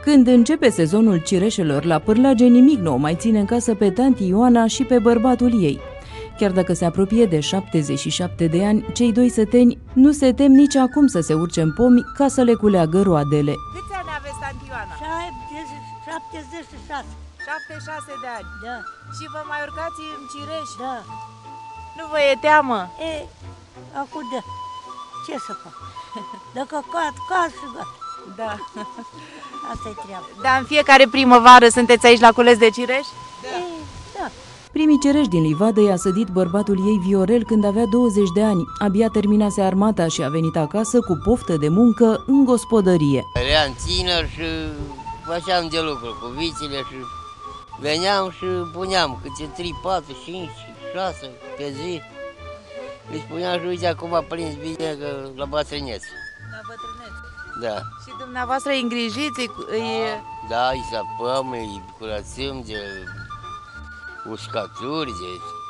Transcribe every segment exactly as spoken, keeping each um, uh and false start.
Când începe sezonul cireșelor la Pârlage, nimic nu o mai ține în casă pe tanti Ioana și pe bărbatul ei. Chiar dacă se apropie de șaptezeci și șapte de ani, cei doi săteni nu se tem nici acum să se urce în pomi ca să le culeagă roadele. Câți ani aveți, tanti Ioana? șaptezeci și șase. șaptezeci și șase de ani. Da. Și vă mai urcați în cireș? Da. Nu vă e teamă? E, acum da. Ce să fac? Dacă cad, cad și gata. Da. Asta-i treaba. Dar în fiecare primăvară sunteți aici la cules de cireș? Da. E, da. Primii cireși din livadă i-a sădit bărbatul ei Viorel când avea douăzeci de ani. Abia terminase armata și a venit acasă cu poftă de muncă în gospodărie. Eram tiner și făceam de lucru cu vițile și veneam și puneam câte trei, patru, cinci, șase pe zi. Îi spuneam și uite acum a prins bine că la bătrânețe. La bătrânețe. Da. Și dumneavoastră îi îngrijiți? Îi... îi... Da, îi sapăm, îi curățăm de uscături, de...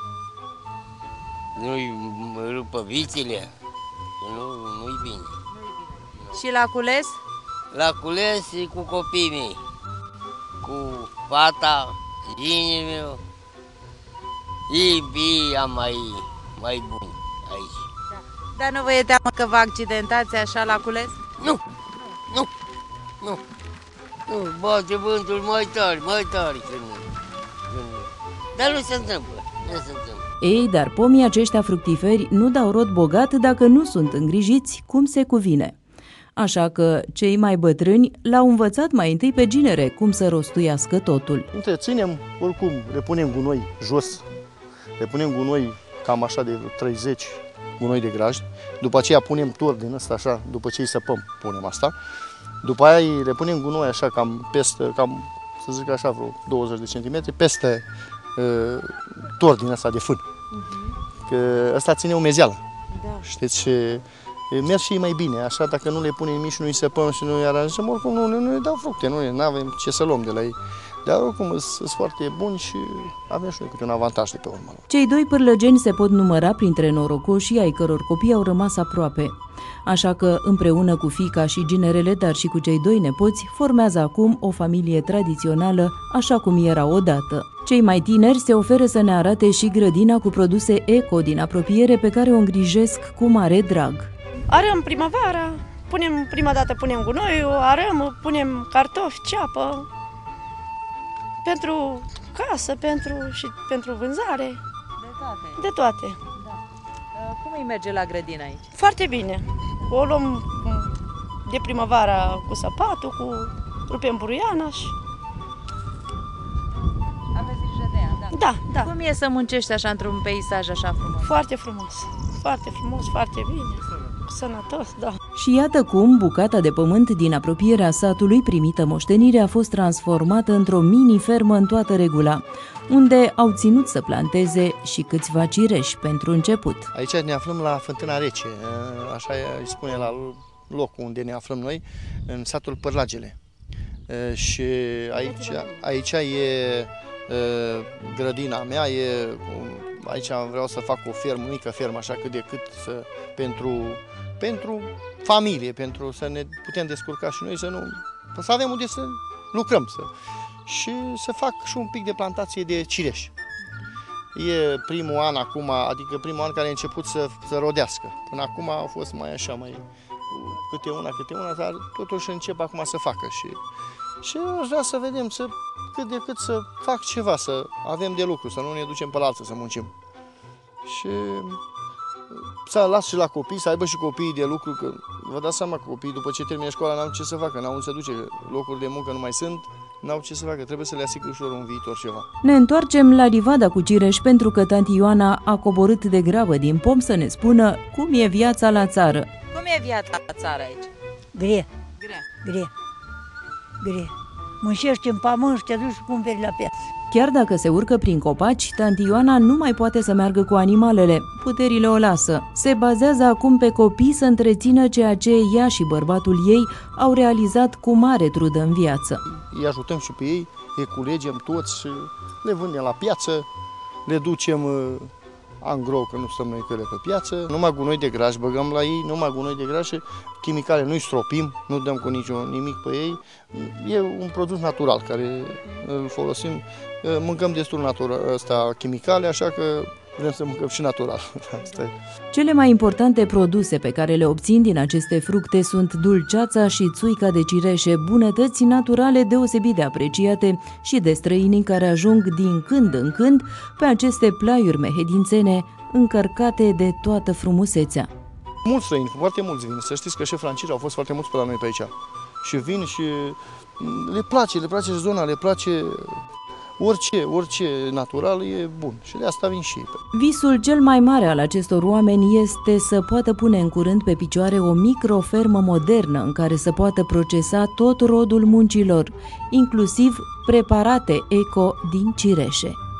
nu-i rupă vițile, că nu, nu-i bine. Și la cules? La cules cu copiii mei, cu fata, ginii meu, ei, ei am mai, mai buni aici. Da. Dar nu vă e teamă că vă accidentați așa la cules? Nu, nu, nu, nu, bate vântul mai tare, mai tare când, când... Dar nu se întâmplă, nu se întâmplă. Ei, dar pomii aceștia fructiferi nu dau rod bogat dacă nu sunt îngrijiți cum se cuvine. Așa că cei mai bătrâni l-au învățat mai întâi pe ginere cum să rostuiască totul. Întreținem, oricum, le punem gunoi jos, le punem gunoi cam așa de treizeci gunoi de grajd, după aceea punem tor din ăsta așa, după ce îi săpăm, punem asta, după aia le punem gunoi așa cam peste, cam, să zic așa, vreo douăzeci de centimetri, peste uh, tor din ăsta de fân, uh-huh. Că ăsta ține umezeală, da. Știți, și merg și mai bine, așa, dacă nu le punem nimic și nu îi săpăm și nu îi aranjăm, oricum nu, nu ne dau fructe, nu avem ce să luăm de la ei. Dar oricum sunt foarte buni și avem și noi câte un avantaj de pe urmă. Cei doi pârlăgeni se pot număra printre norocoșii ai căror copii au rămas aproape. Așa că, împreună cu fiica și ginerele, dar și cu cei doi nepoți, formează acum o familie tradițională, așa cum era odată. Cei mai tineri se oferă să ne arate și grădina cu produse eco din apropiere pe care o îngrijesc cu mare drag. Arăm primăvara, punem, prima dată punem gunoiul, arăm, punem cartofi, ceapă, pentru casă, pentru, și pentru vânzare. De toate? De toate. Da. Cum îi merge la grădină aici? Foarte bine. O luăm de primăvara cu săpatul, cu rupem buruiana și... Aveți grijă de ea, da? Da, da. Cum e să muncești așa într-un peisaj așa frumos? Foarte frumos. Foarte frumos, foarte bine. Sănătos, da. Și iată cum bucata de pământ din apropierea satului primită moștenire a fost transformată într-o mini-fermă în toată regula, unde au ținut să planteze și câțiva cireși pentru început. Aici ne aflăm la Fântâna Rece, așa îi spune la locul unde ne aflăm noi, în satul Pârlagele. Și aici, aici e grădina mea, e... Aici vreau să fac o fermă, mică fermă, așa cât de cât să, pentru, pentru familie, pentru să ne putem descurca și noi, să, nu, să avem unde să lucrăm. Să, și să fac și un pic de plantație de cireși. E primul an acum, adică primul an care a început să, să rodească. Până acum a fost mai așa, mai câte una, câte una, dar totuși încep acum să facă. Și, și aș vrea să vedem, să, cât de cât să fac ceva, să avem de lucru, să nu ne ducem pe la altă să muncim. Și să las și la copii, să aibă și copiii de lucru, că vă dați seama că copiii după ce termină școala n-au ce să facă, n-au unde să duce, locuri de muncă nu mai sunt, n-au ce să facă, trebuie să le asigur ușor un viitor ceva. Ne întoarcem la livada cu cireși pentru că tanti Ioana a coborât de grabă din pom să ne spună cum e viața la țară. Cum e viața la țară aici? Grea. Grea. Grea. Grea. Muncești în pământ și te duci și cumperi la piață. Chiar dacă se urcă prin copaci, tanti Ioana nu mai poate să meargă cu animalele. Puterile o lasă. Se bazează acum pe copii să întrețină ceea ce ea și bărbatul ei au realizat cu mare trudă în viață. Îi ajutăm și pe ei, îi culegem toți, le vândem la piață, le ducem angro, că nu stăm noi cu ele pe piață. Numai gunoi de graj băgăm la ei, numai gunoi de graj și chimicale nu-i stropim, nu dăm cu niciun nimic pe ei. E un produs natural care îl folosim. Mâncăm destul natural, ăsta, chimicale, așa că vrem să mâncăm și natural. Asta e. Cele mai importante produse pe care le obțin din aceste fructe sunt dulceața și țuica de cireșe, bunătăți naturale deosebit de apreciate și de străinii care ajung din când în când pe aceste plaiuri mehedințene încărcate de toată frumusețea. Mulți străini, foarte mulți vin. Să știți că și francezi au fost foarte mulți pe la noi pe aici. Și vin și le place, le place zona, le place orice, orice natural e bun. Și de asta vin și ei. Visul cel mai mare al acestor oameni este să poată pune în curând pe picioare o microfermă modernă în care să poată procesa tot rodul muncilor, inclusiv preparate eco din cireșe.